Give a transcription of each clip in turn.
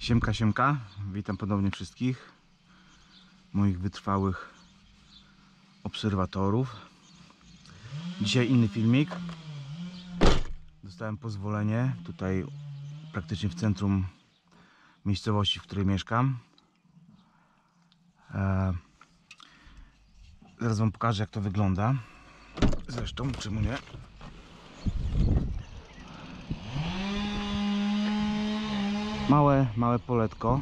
Siemka, siemka, witam ponownie wszystkich moich wytrwałych obserwatorów. Dzisiaj inny filmik. Dostałem pozwolenie tutaj praktycznie w centrum miejscowości, w której mieszkam. Zaraz wam pokażę, jak to wygląda. Zresztą, czemu nie? Małe poletko.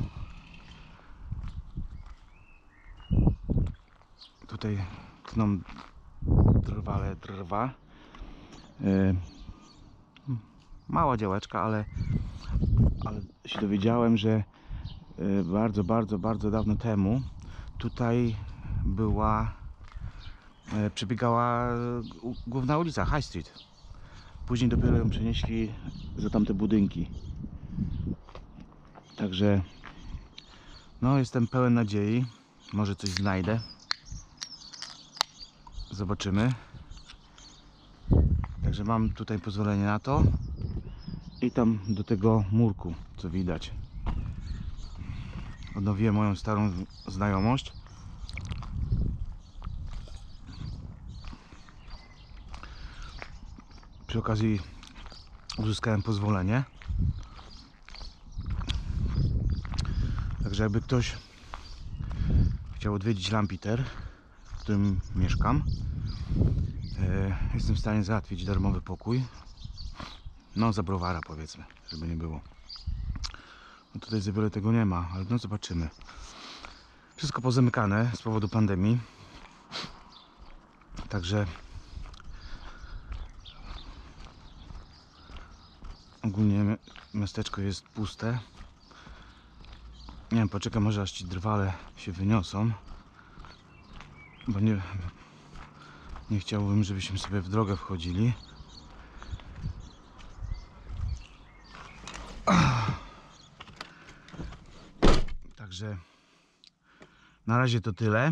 Tutaj tną drwa. Mała działeczka, ale się dowiedziałem, że bardzo dawno temu tutaj przebiegała główna ulica High Street. Później dopiero ją przenieśli za tamte budynki. Także no, jestem pełen nadziei. Może coś znajdę. Zobaczymy. Także mam tutaj pozwolenie na to. I tam do tego murku, co widać. Odnowiłem moją starą znajomość. Przy okazji uzyskałem pozwolenie. Także jakby ktoś chciał odwiedzić Lampeter, w którym mieszkam, jestem w stanie załatwić darmowy pokój. No, za browara, powiedzmy, żeby nie było. No, tutaj za wiele tego nie ma, ale no zobaczymy. Wszystko pozamykane z powodu pandemii. Także ogólnie miasteczko jest puste. Nie wiem, poczekam, może aż ci drwale się wyniosą, bo nie chciałbym, żebyśmy sobie w drogę wchodzili. Także na razie to tyle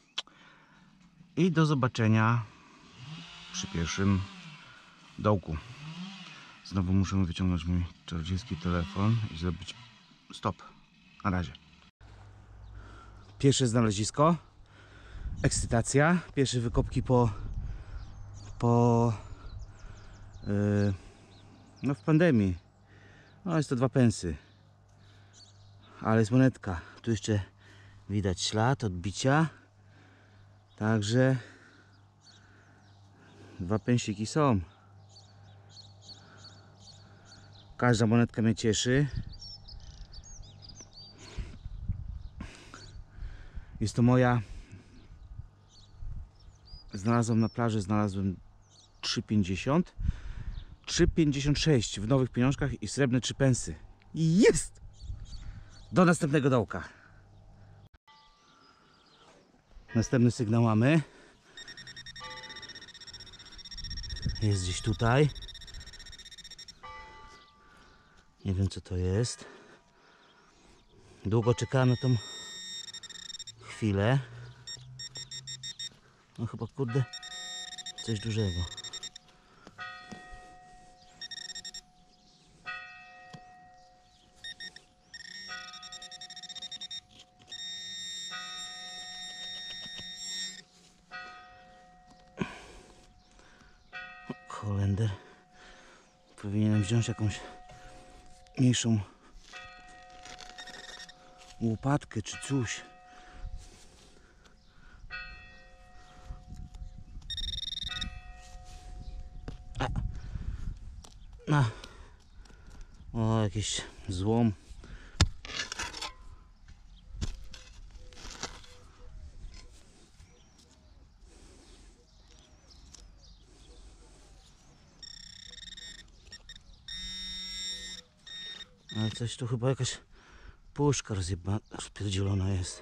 i do zobaczenia przy pierwszym dołku. Znowu muszę wyciągnąć mój czarodziejski telefon i zrobić stop. Na razie. Pierwsze znalezisko. Ekscytacja. Pierwsze wykopki no w pandemii. No jest to 2 pensy. Ale jest monetka. Tu jeszcze widać ślad odbicia. Także 2 pensiki są. Każda monetka mnie cieszy. Jest to moja. Znalazłem na plaży, znalazłem 3,50, 3,56 w nowych pieniążkach i srebrne 3 pensy. Jest! Do następnego dołka. Następny sygnał mamy. Jest gdzieś tutaj. Nie wiem, co to jest. Długo czekałem na tą chwilę. No chyba, kurde, coś dużego. Holender. Powinienem wziąć jakąś mniejszą łopatkę czy coś. O, jakiś złom. Ale coś tu chyba jakaś puszka rozpierdzielona jest.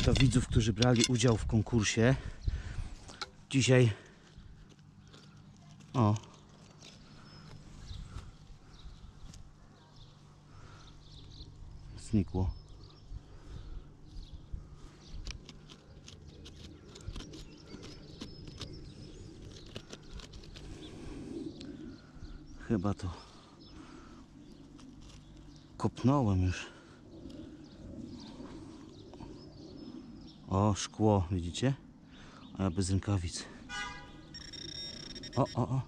do widzów, którzy brali udział w konkursie. Dzisiaj znikło. Chyba to kopnąłem już. O, szkło, widzicie? A ja bez rękawic. O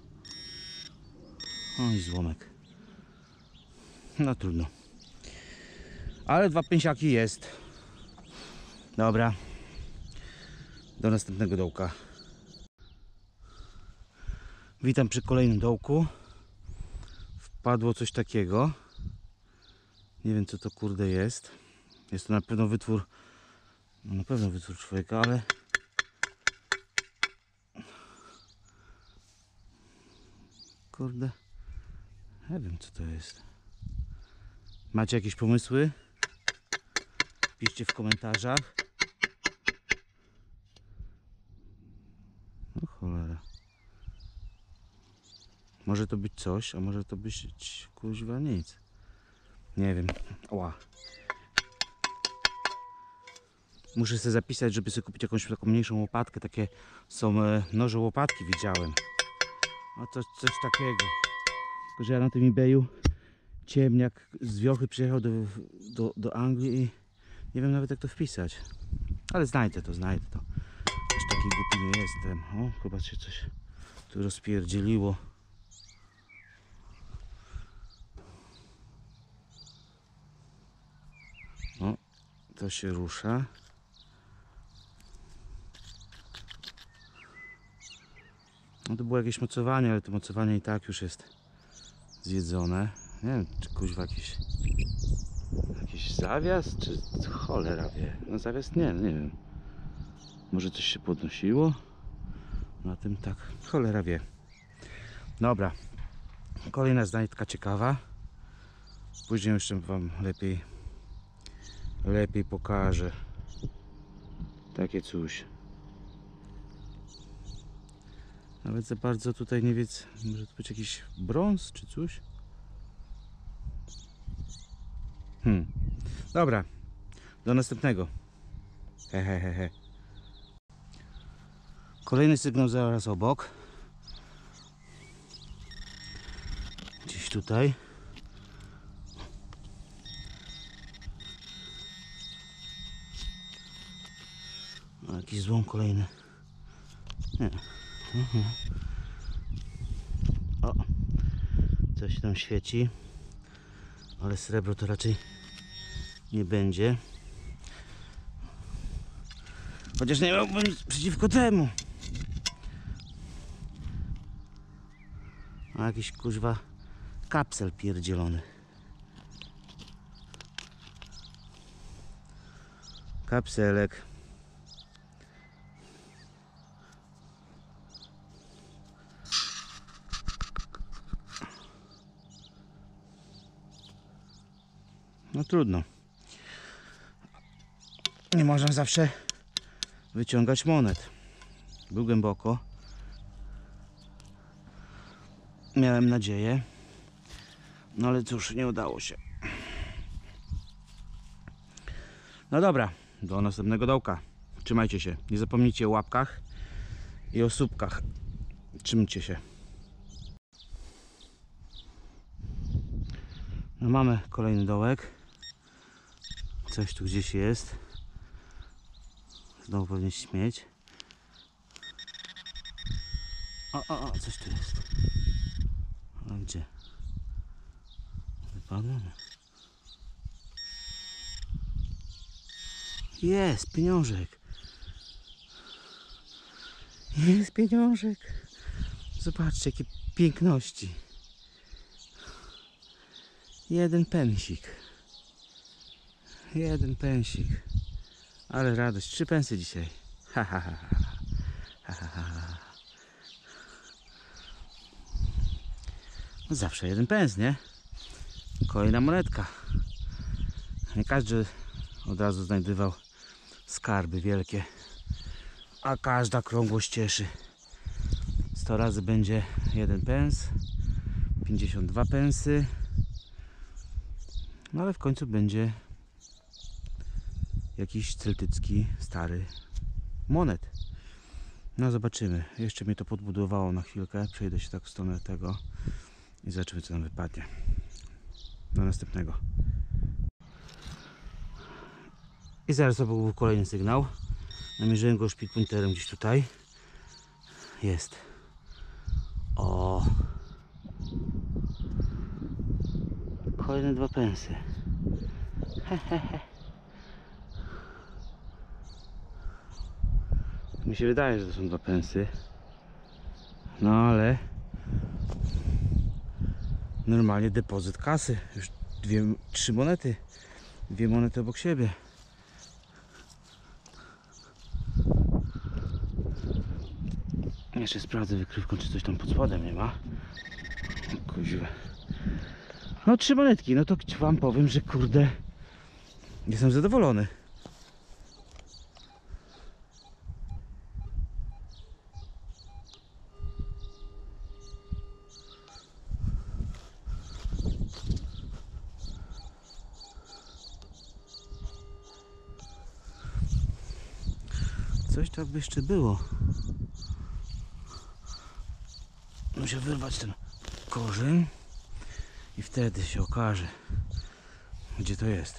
i złomek. No trudno. Ale 2 pęsiaki jest. Dobra. Do następnego dołka. Witam przy kolejnym dołku. Wpadło coś takiego. Nie wiem co to kurde jest. Jest to na pewno wytwór. No, na pewno wytwór człowieka, ale kurde, nie wiem co to jest. Macie jakieś pomysły? Piszcie w komentarzach. No cholera. Może to być coś, a może to być kuźwa nic. Nie wiem. Ła. Muszę sobie zapisać, żeby sobie kupić jakąś taką mniejszą łopatkę. Takie są noże łopatki, widziałem. A to coś takiego. Tylko że ja na tym eBayu ciemniak z wiochy przyjechał do Anglii i nie wiem nawet jak to wpisać. Ale znajdę to. Aż taki głupi nie jestem. O, chyba się coś tu rozpierdzieliło. O, to się rusza. No to było jakieś mocowanie, ale to mocowanie i tak już jest zjedzone. Nie wiem, czy kuźwa jakiś zawias, czy cholera wie. No zawias nie wiem. Może coś się podnosiło? Na tym tak, cholera wie. Dobra. Kolejna znajdka ciekawa. Później jeszcze wam lepiej pokażę. Takie coś. Nawet za bardzo tutaj nie wiem, może to być jakiś brąz czy coś? Dobra, do następnego. He. Kolejny sygnał zaraz obok. Gdzieś tutaj. O, jakiś złom kolejny. Nie. O, coś tam świeci, ale srebro to raczej nie będzie. Chociaż nie miałbym nic przeciwko temu. A jakiś kuźwa kapsel pierdzielony. Kapselek. No trudno. Nie można zawsze wyciągać monet. Był głęboko. Miałem nadzieję. No ale cóż, nie udało się. No dobra, do następnego dołka. Trzymajcie się. Nie zapomnijcie o łapkach i o subkach. Trzymajcie się. No mamy kolejny dołek. Coś tu gdzieś jest. Znowu pewnie śmieć. O, coś tu jest. A gdzie? Wypadło? Jest pieniążek. Jest pieniążek. Zobaczcie, jakie piękności. 1 pensik. 1 pensik. Ale radość. 3 pensy dzisiaj. Ha. No zawsze 1 pens, nie? Kolejna monetka. Nie każdy od razu znajdywał skarby wielkie. A każda krągłość cieszy. 100 razy będzie 1 pens, 52 pensy. No ale w końcu będzie jakiś celtycki stary monet. No zobaczymy. Jeszcze mnie to podbudowało na chwilkę. Przejdę się tak w stronę tego i zobaczymy, co nam wypadnie. Do następnego. I zaraz to był kolejny sygnał. Namierzyłem go speedpointerem gdzieś tutaj. Jest. O! Kolejne 2 pensy. Mi się wydaje, że to są 2 pensy. No ale normalnie depozyt kasy. Już 3 monety. 2 monety obok siebie. Jeszcze sprawdzę wykrywką, czy coś tam pod spodem nie ma. Kuźwa. No 3 monetki, no to wam powiem, że kurde, jestem zadowolony. Coś tak by jeszcze było. Muszę wyrwać ten korzeń i wtedy się okaże, gdzie to jest.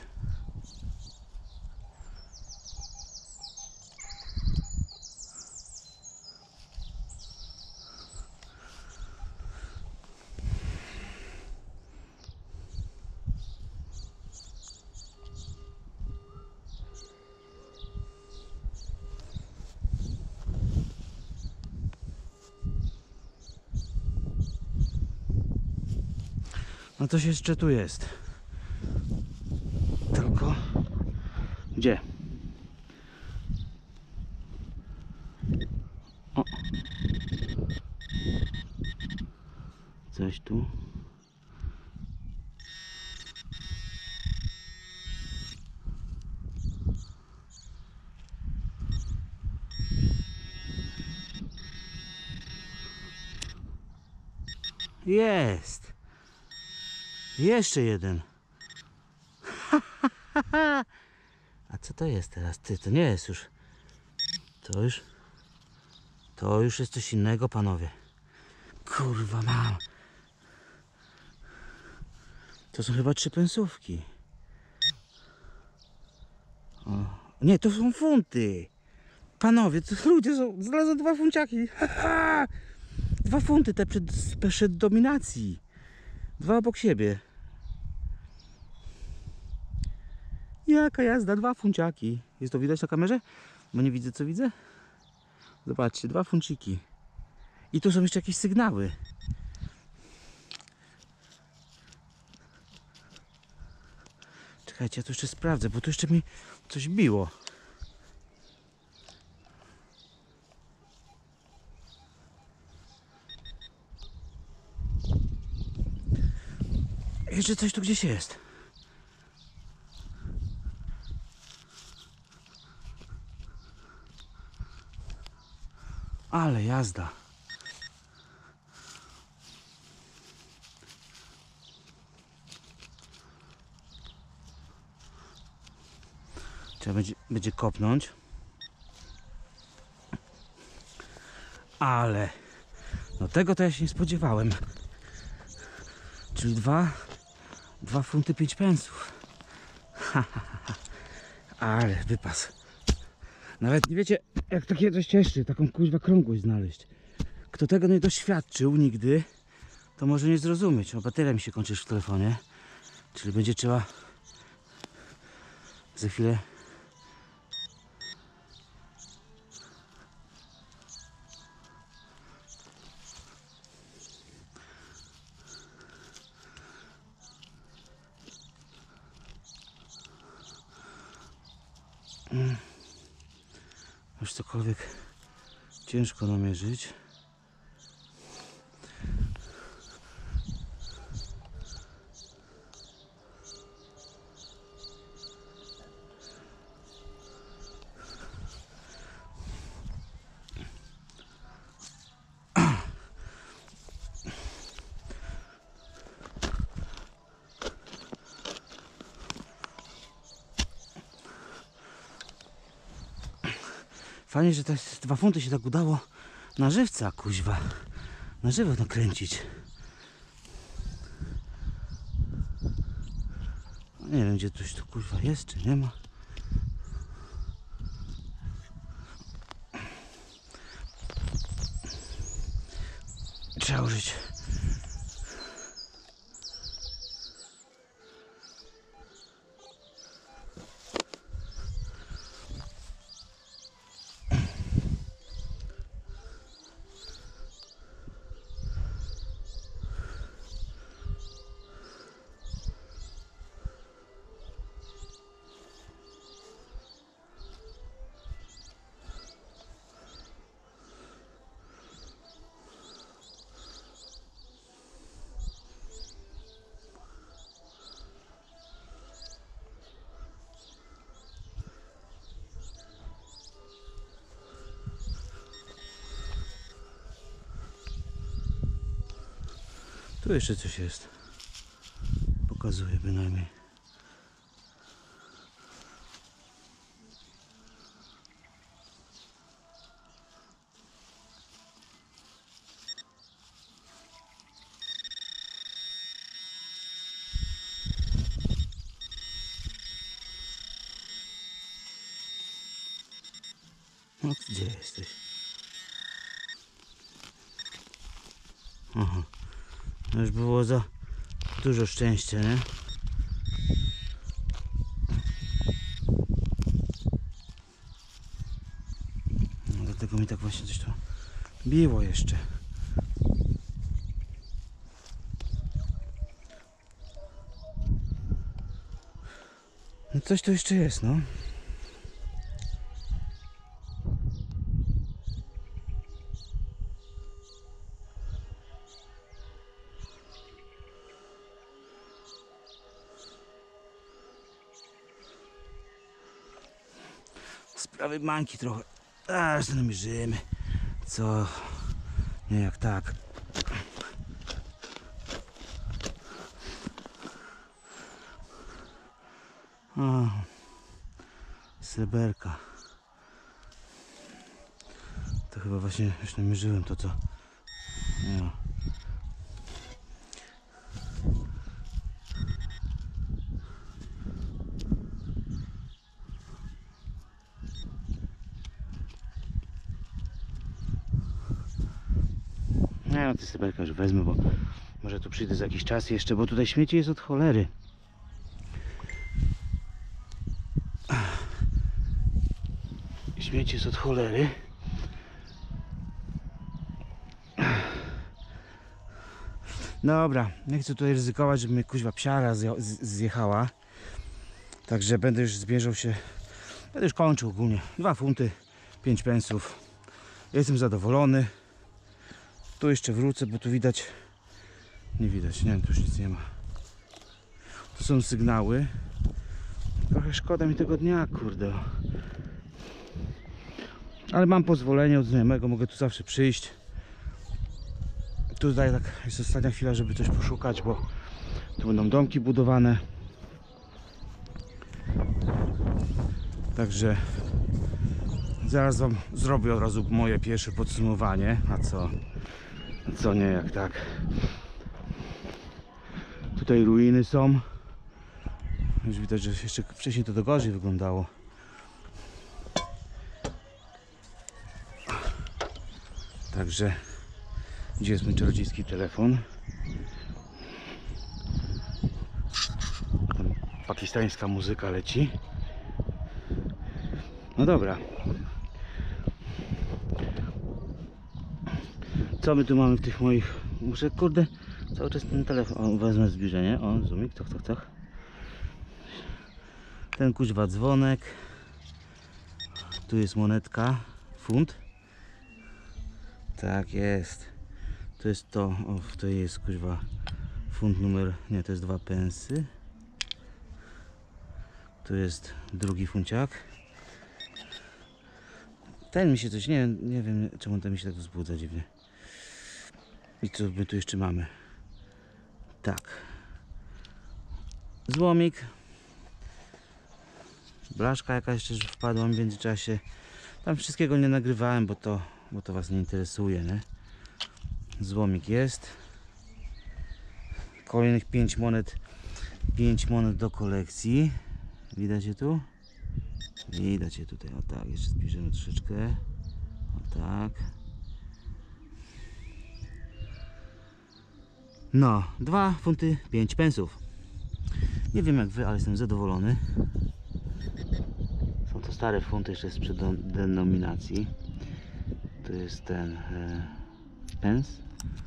No coś jeszcze tu jest. Tylko gdzie? O. Coś tu. Jest. Jeszcze jeden. A co to jest teraz? Ty, to nie jest już. To już jest coś innego, panowie. Kurwa mam. To są chyba 3 pensówki. O. Nie, to są funty. Panowie, to ludzie są. Znalazłem 2 funciaki. 2 funty te przed dominacji. 2 obok siebie. Jaka jazda, 2 funciaki. Jest to widać na kamerze? Bo nie widzę, co widzę. Zobaczcie, 2 funciki. I tu są jeszcze jakieś sygnały. Czekajcie, ja to jeszcze sprawdzę, bo tu jeszcze mi coś biło. Jeszcze coś tu gdzieś jest. Ale jazda. Trzeba będzie kopnąć. Ale no tego to ja się nie spodziewałem. Czyli 2 funty 5 pensów. Ale wypas. Nawet nie wiecie, jak takie coś cieszy, taką kuźwa krągłość znaleźć. Kto tego nie doświadczył nigdy, to może nie zrozumieć. O, bateria mi się kończy w telefonie. Czyli będzie trzeba za chwilę już cokolwiek ciężko namierzyć. Fajnie, że te 2 funty się tak udało na żywca, kuźwa. Na żywo nakręcić. Nie wiem, gdzie coś tu kuźwa jest, czy nie ma. Trzeba użyć. Tu jeszcze coś jest. Pokazuję bynajmniej. No gdzie jesteś? Aha. To już było za dużo szczęścia, nie? No, dlatego mi tak właśnie coś tu biło jeszcze. No coś tu jeszcze jest, no. Sprawy bańki trochę. Aż namierzymy. Co? Nie jak tak. O, sreberka. To chyba właśnie już namierzyłem to, co. No. Nie no, ty sreberka już wezmę, bo może tu przyjdę za jakiś czas jeszcze, bo tutaj śmieci jest od cholery. Śmieci jest od cholery. Dobra, nie chcę tutaj ryzykować, żeby mnie kuźwa psiara zjechała. Także będę już zbierzał się. Będę już kończył ogólnie. 2 funty, 5 pensów. Jestem zadowolony. Tu jeszcze wrócę, bo tu widać. Nie widać, nie, tu już nic nie ma. Tu są sygnały. Trochę szkoda mi tego dnia, kurde. Ale mam pozwolenie od znajomego, mogę tu zawsze przyjść. Tutaj tak jest ostatnia chwila, żeby coś poszukać, bo tu będą domki budowane. Także zaraz wam zrobię od razu moje pierwsze podsumowanie. A co nie, jak tak. Tutaj ruiny są. Już widać, że jeszcze wcześniej to do gorzej wyglądało. Także gdzie jest mój czarodziejski telefon? Tam pakistańska muzyka leci. No dobra. Co my tu mamy w tych moich... Muszę, kurde, cały czas ten telefon... O, wezmę zbliżenie. O, zoomik, tak. Ten kuźwa dzwonek. Tu jest monetka. Funt. Tak jest. To jest to. O, to jest kuźwa funt numer... Nie, to jest 2 pensy. Tu jest drugi funciak. Ten mi się coś... Nie wiem czemu ten mi się tak wzbudza dziwnie. I co my tu jeszcze mamy? Tak. Złomik. Blaszka jakaś też wpadła mi w międzyczasie. Tam wszystkiego nie nagrywałem, bo to was nie interesuje, nie? Złomik jest. Kolejnych 5 monet. 5 monet do kolekcji. Widać je tu? Widać je tutaj. O tak, jeszcze zbliżymy troszeczkę. O tak. No, 2 funty 5 pensów. Nie wiem jak wy, ale jestem zadowolony. Są to stare funty jeszcze sprzed denominacji. To jest ten pens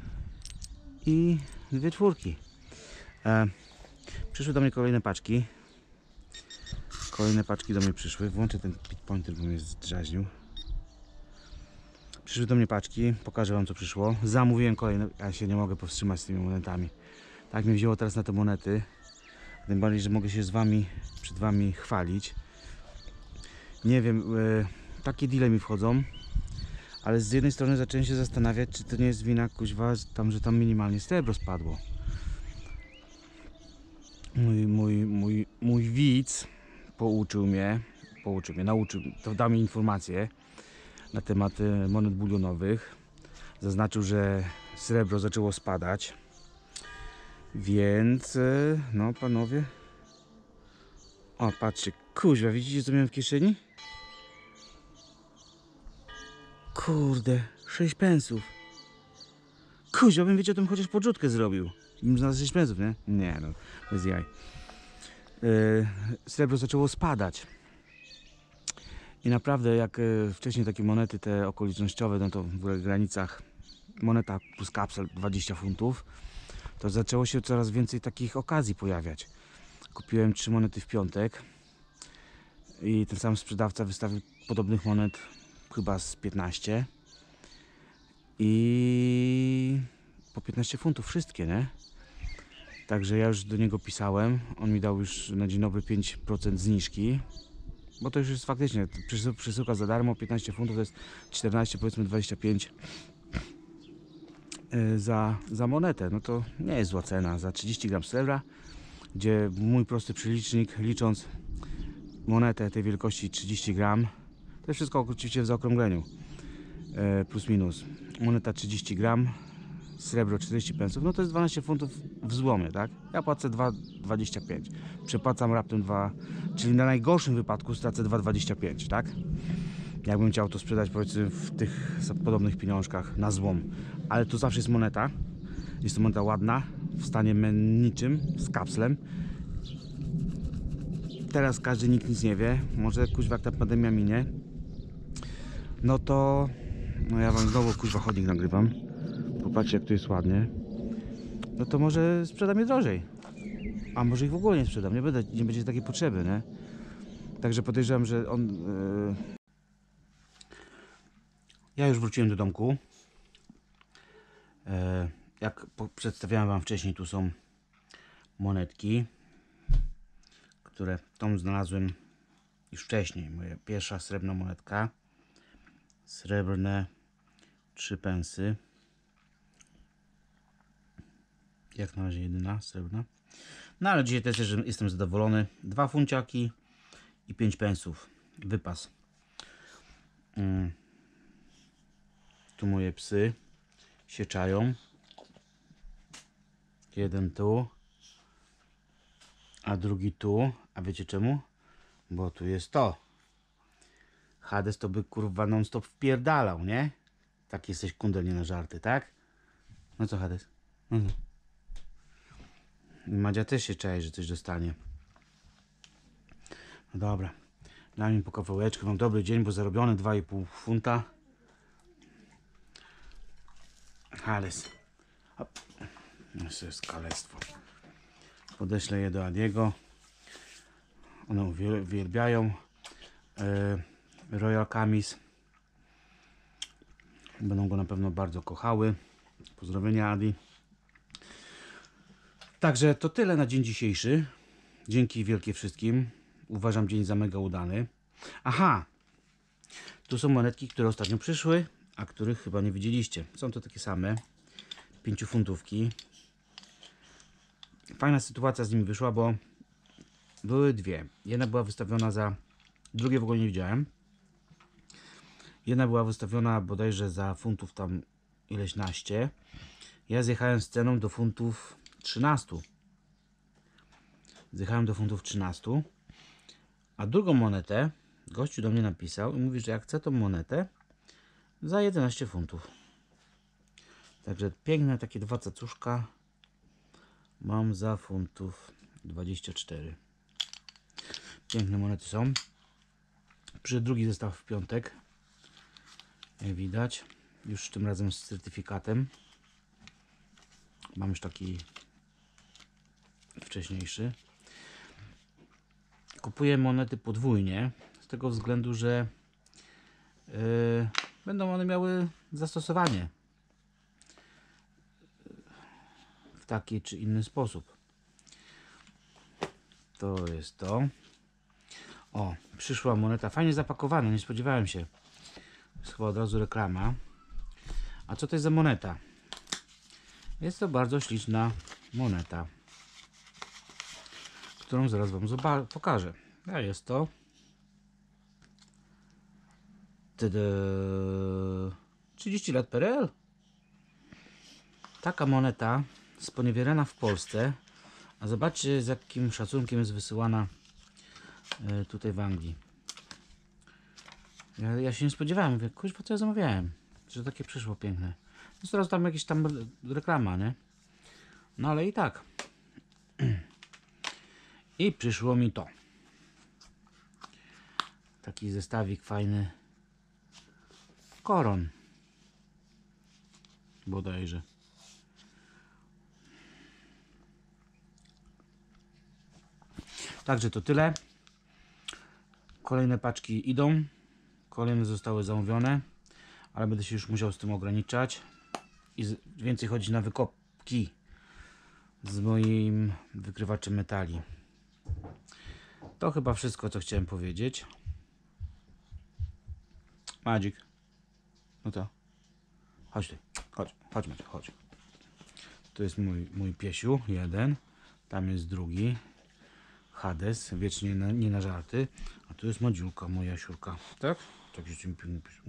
i 2 czwórki. Przyszły do mnie kolejne paczki. Kolejne paczki do mnie przyszły. Włączę ten pinpointer, bo mnie zdraźnił. Przyszły do mnie paczki. Pokażę wam co przyszło. Zamówiłem kolejne. Ja się nie mogę powstrzymać z tymi monetami. Tak mnie wzięło teraz na te monety. Tym bardziej, że mogę się przed wami chwalić. Nie wiem, takie deale mi wchodzą. Ale z jednej strony zacząłem się zastanawiać, czy to nie jest wina kuźwa, że tam minimalnie srebro spadło. Mój widz nauczył, to dał mi informacje na temat monet bulionowych. Zaznaczył, że srebro zaczęło spadać. Więc, no panowie. O, patrzcie, kuźwa, widzicie co miałem w kieszeni? Kurde, 6 pensów. Kuźwa, bym wiedział, o tym chociaż podrzutkę zrobił. Bym znalazł 6 pensów, nie? Nie, no, bez jaj. Srebro zaczęło spadać. I naprawdę, jak wcześniej takie monety, te okolicznościowe, no to w granicach moneta plus kapsel 20 funtów, to zaczęło się coraz więcej takich okazji pojawiać. Kupiłem 3 monety w piątek i ten sam sprzedawca wystawił podobnych monet chyba z 15 i po 15 funtów wszystkie, nie? Także ja już do niego pisałem, on mi dał już na dzień dobry 5% zniżki, bo to już jest faktycznie przesyłka za darmo, 15 funtów to jest 14, powiedzmy 25 za monetę. No to nie jest zła cena za 30 gram srebra, gdzie mój prosty przelicznik, licząc monetę tej wielkości 30 gram, to jest wszystko oczywiście w zaokrągleniu, plus minus, moneta 30 gram, srebro 40 pensów, no to jest 12 funtów w złomie, tak? Ja płacę 2,25, przepłacam raptem 2, czyli na najgorszym wypadku stracę 2,25, tak? Jakbym chciał to sprzedać powiedzmy w tych podobnych pieniążkach na złom, ale to zawsze jest moneta, jest to moneta ładna, w stanie menniczym, z kapslem. Teraz nikt nic nie wie, może kuźwa jak ta pandemia minie, no to no ja wam znowu kuźwa chodnik nagrywam. Popatrzcie jak tu jest ładnie. No to może sprzedam je drożej. A może ich w ogóle nie sprzedam. Nie będzie takiej potrzeby, nie? Także podejrzewam, że on... Ja już wróciłem do domku. Jak przedstawiałem wam wcześniej, tu są monetki, które tą znalazłem już wcześniej. Moja pierwsza srebrna monetka. Srebrne 3 pensy. Jak na razie jedyna srebrna. No ale dzisiaj też jestem zadowolony. 2 funciaki i 5 pensów. Wypas. Tu moje psy się czają. Jeden tu, a drugi tu. A wiecie czemu? Bo tu jest to. Hades to by kurwa non stop wpierdalał, nie? Tak jesteś kundel, nie na żarty, tak? No co Hades? Madzia też się czai, że coś dostanie. No dobra. Daj mi po kawałeczku. Mam dobry dzień, bo zarobione 2,5 funta. Hades. No to jest kalectwo. Podeślę je do Adiego. One uwielbiają Royal Camis. Będą go na pewno bardzo kochały. Pozdrowienia Adi. Także to tyle na dzień dzisiejszy. Dzięki wielkie wszystkim. Uważam dzień za mega udany. Aha! Tu są monetki, które ostatnio przyszły, a których chyba nie widzieliście. Są to takie same. 5 funtówki. Fajna sytuacja z nimi wyszła, bo były dwie. Jedna była wystawiona za... Drugie w ogóle nie widziałem. Jedna była wystawiona bodajże za funtów tam ileś naście. Ja zjechałem z ceną do funtów 13. Zjechałem do funtów 13. A drugą monetę gościu do mnie napisał i mówi, że jak chce tą monetę za 11 funtów. Także piękne takie dwa cacuszka mam za funtów 24. Piękne monety są. Przyszedł drugi zestaw w piątek. Jak widać. Już tym razem z certyfikatem. Mam już taki wcześniejszy. Kupuję monety podwójnie. Z tego względu, że będą one miały zastosowanie w taki czy inny sposób. To jest to. O, przyszła moneta. Fajnie zapakowana, nie spodziewałem się. Jest chyba od razu reklama. A co to jest za moneta? Jest to bardzo śliczna moneta, którą zaraz Wam pokażę. A jest to tada, 30 lat PRL. Taka moneta sponiewierana w Polsce. A zobaczcie, z jakim szacunkiem jest wysyłana tutaj w Anglii. Ja się nie spodziewałem. Mówię, kuźwa, co ja zamawiałem? Że takie przyszło piękne. Jest teraz tam jakieś tam reklama, nie? No ale i tak. I przyszło mi to. Taki zestawik fajny. Koron. Bodajże. Także to tyle. Kolejne paczki idą. Kolejne zostały zamówione. Ale będę się już musiał z tym ograniczać. I więcej chodzić na wykopki z moim wykrywaczem metali. To chyba wszystko, co chciałem powiedzieć. Magic. No to. Chodź tutaj. Chodź Maciek, chodź. To jest mój piesiu, jeden. Tam jest drugi. Hades, wiecznie nie na żarty. A tu jest Madziulka, moja siurka. Tak? Tak się czym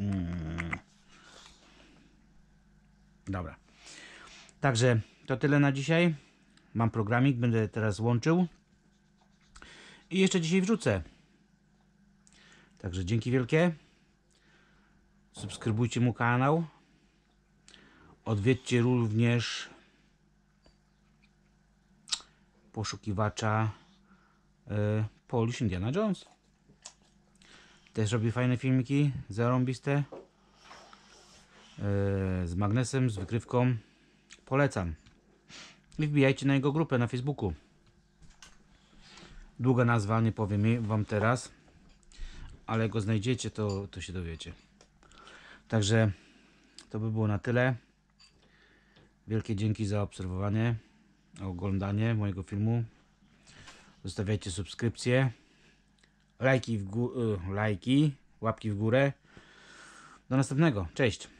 Dobra. Także to tyle na dzisiaj. Mam programik, będę teraz łączył. I jeszcze dzisiaj wrzucę. Także dzięki wielkie. Subskrybujcie mój kanał. Odwiedźcie również poszukiwacza Polish Indiana Jones. Też robi fajne filmiki, zarąbiste. Z magnesem, z wykrywką. Polecam. I wbijajcie na jego grupę na Facebooku. Długa nazwa, nie powiem Wam teraz. Ale jak go znajdziecie, to się dowiecie. Także to by było na tyle. Wielkie dzięki za obserwowanie, oglądanie mojego filmu. Zostawiajcie subskrypcje, lajki, łapki w górę. Do następnego. Cześć.